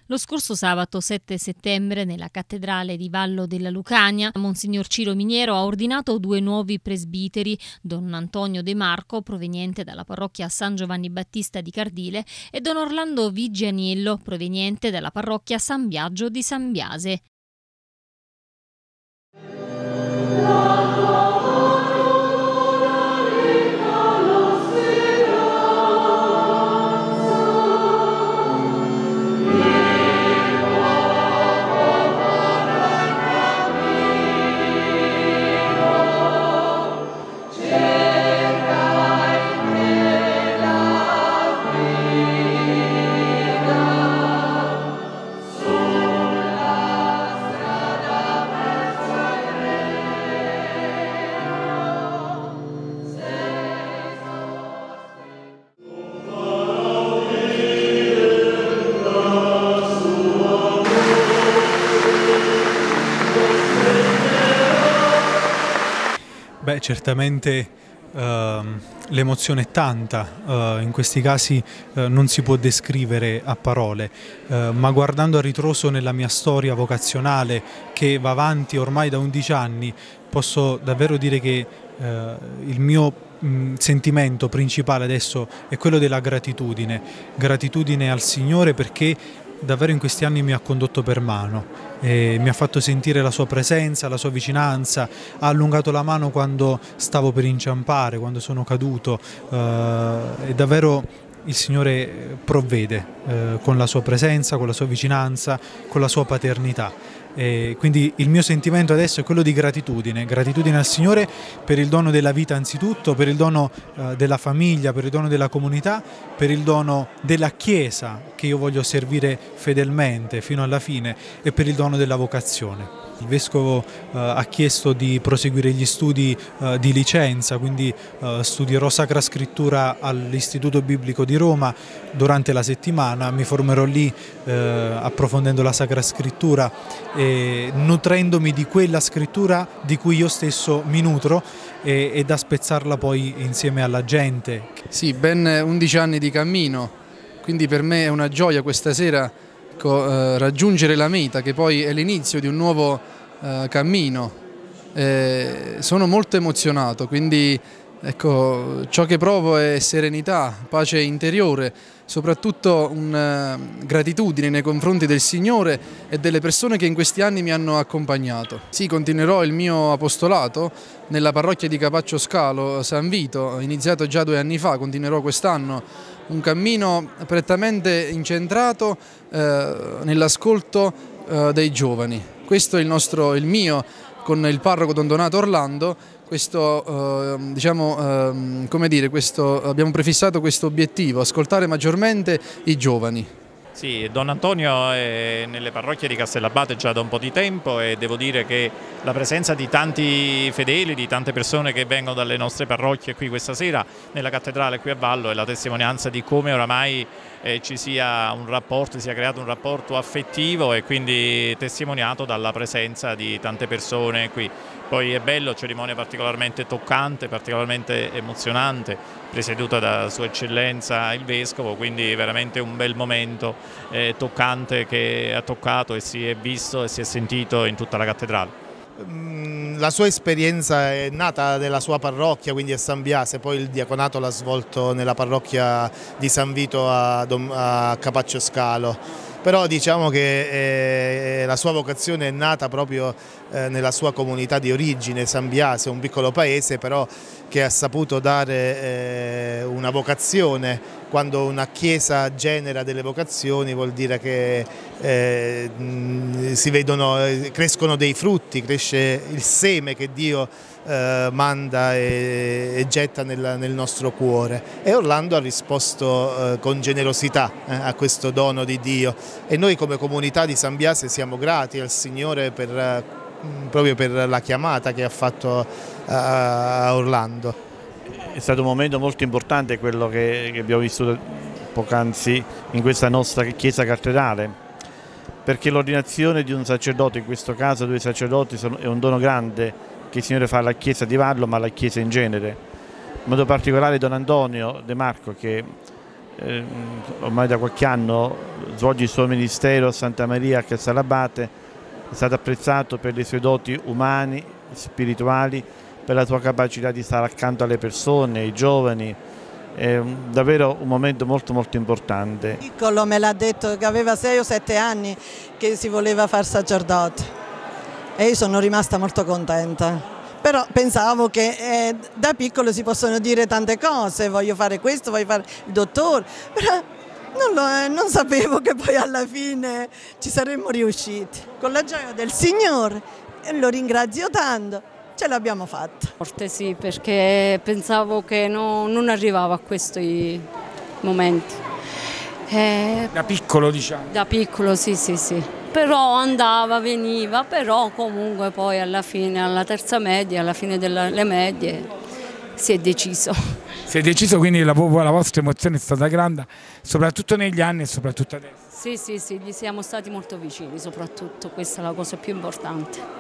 Lo scorso sabato 7 settembre nella cattedrale di Vallo della Lucania, Monsignor Ciro Miniero ha ordinato 2 nuovi presbiteri, Don Antonio De Marco, proveniente dalla parrocchia San Giovanni Battista di Cardile, e Don Orlando Vigianiello, proveniente dalla parrocchia San Biagio di San Biase. Beh, certamente l'emozione è tanta, in questi casi non si può descrivere a parole, ma guardando a ritroso nella mia storia vocazionale che va avanti ormai da 11 anni, posso davvero dire che il mio sentimento principale adesso è quello della gratitudine al Signore, perché davvero in questi anni mi ha condotto per mano e mi ha fatto sentire la sua presenza, la sua vicinanza, ha allungato la mano quando stavo per inciampare, quando sono caduto, e davvero il Signore provvede con la sua presenza, con la sua vicinanza, con la sua paternità. E quindi il mio sentimento adesso è quello di gratitudine al Signore per il dono della vita anzitutto, per il dono della famiglia, per il dono della comunità, per il dono della Chiesa che io voglio servire fedelmente fino alla fine, e per il dono della vocazione. Il Vescovo ha chiesto di proseguire gli studi di licenza, quindi studierò Sacra Scrittura all'Istituto Biblico di Roma durante la settimana, mi formerò lì approfondendo la Sacra Scrittura e nutrendomi di quella scrittura di cui io stesso mi nutro e da spezzarla poi insieme alla gente. Sì, ben 11 anni di cammino, quindi per me è una gioia questa sera raggiungere la meta, che poi è l'inizio di un nuovo cammino. Sono molto emozionato, quindi ecco, ciò che provo è serenità, pace interiore, soprattutto gratitudine nei confronti del Signore e delle persone che in questi anni mi hanno accompagnato. Sì, continuerò il mio apostolato nella parrocchia di Capaccio Scalo, San Vito, iniziato già 2 anni fa, continuerò quest'anno. Un cammino prettamente incentrato nell'ascolto dei giovani. Questo è il mio, con il parroco Don Donato Orlando, abbiamo prefissato questo obiettivo, ascoltare maggiormente i giovani. Sì, Don Antonio è nelle parrocchie di Castellabate già da un po' di tempo, e devo dire che la presenza di tanti fedeli, di tante persone che vengono dalle nostre parrocchie qui questa sera nella cattedrale qui a Vallo, è la testimonianza di come oramai ci sia creato un rapporto affettivo, e quindi testimoniato dalla presenza di tante persone qui. Poi è bello, cerimonia particolarmente toccante, particolarmente emozionante, presieduta da Sua Eccellenza il Vescovo, quindi veramente un bel momento toccante che ha toccato e si è visto e si è sentito in tutta la cattedrale. La sua esperienza è nata nella sua parrocchia, quindi a San Biase, poi il diaconato l'ha svolto nella parrocchia di San Vito a Capaccio Scalo. Però diciamo che la sua vocazione è nata proprio nella sua comunità di origine, San Biase, un piccolo paese però che ha saputo dare una vocazione. Quando una chiesa genera delle vocazioni vuol dire che crescono dei frutti, cresce il seme che Dio manda e getta nel nostro cuore, e Orlando ha risposto con generosità a questo dono di Dio, e noi come comunità di San Biase siamo grati al Signore proprio per la chiamata che ha fatto a Orlando. È stato un momento molto importante quello che abbiamo vissuto poc'anzi in questa nostra chiesa cattedrale, perché l'ordinazione di un sacerdote, in questo caso 2 sacerdoti, è un dono grande che il Signore fa alla Chiesa di Vallo, ma alla Chiesa in genere. In modo particolare Don Antonio De Marco, che ormai da qualche anno svolge il suo ministero a Santa Maria a Castellabate, è stato apprezzato per le sue doti umane, spirituali, per la sua capacità di stare accanto alle persone, ai giovani. È davvero un momento molto importante. Piccolo me l'ha detto che aveva 6 o 7 anni che si voleva fare sacerdote e io sono rimasta molto contenta. Però pensavo che da piccolo si possono dire tante cose, voglio fare questo, voglio fare il dottore, però non sapevo che poi alla fine ci saremmo riusciti. Con la gioia del Signore, e lo ringrazio tanto. Ce l'abbiamo fatta. Forte sì, perché pensavo che non arrivavo a questi momenti. Da piccolo diciamo? Da piccolo sì. Però andava, veniva, però comunque poi alla fine, alla terza media, alla fine delle medie, si è deciso. Si è deciso, quindi la vostra emozione è stata grande, soprattutto negli anni e soprattutto adesso. Sì, gli siamo stati molto vicini, soprattutto, questa è la cosa più importante.